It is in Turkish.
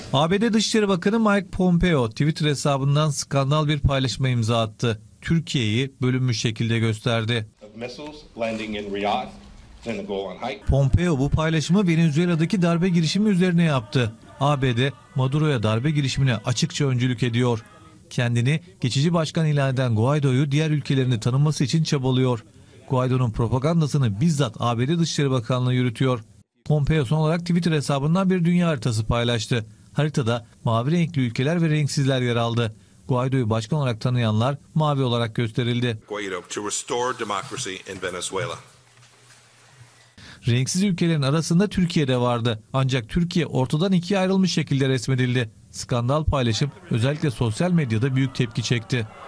ABD Dışişleri Bakanı Mike Pompeo Twitter hesabından skandal bir paylaşıma imza attı. Türkiye'yi bölünmüş şekilde gösterdi. Pompeo bu paylaşımı Venezuela'daki darbe girişimi üzerine yaptı. ABD, Maduro'ya darbe girişimine açıkça öncülük ediyor. Kendini geçici başkan ilan eden Guaido'yu diğer ülkelerini tanınması için çabalıyor. Guaido'nun propagandasını bizzat ABD Dışişleri Bakanlığı yürütüyor. Pompeo son olarak Twitter hesabından bir dünya haritası paylaştı. Haritada mavi renkli ülkeler ve renksizler yer aldı. Guaido'yu başkan olarak tanıyanlar mavi olarak gösterildi. Renksiz ülkelerin arasında Türkiye de vardı. Ancak Türkiye ortadan ikiye ayrılmış şekilde resmedildi. Skandal paylaşım özellikle sosyal medyada büyük tepki çekti.